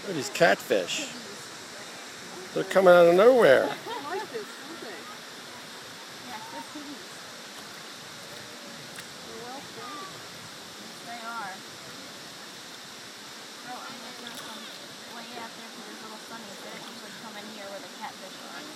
Look at these catfish. They're coming out of nowhere. I like this, don't they? Yeah, good kitties. They're well trained. They are. Oh, I'm gonna throw some way out there to this little sunny bit. Usually come in here where the catfish are.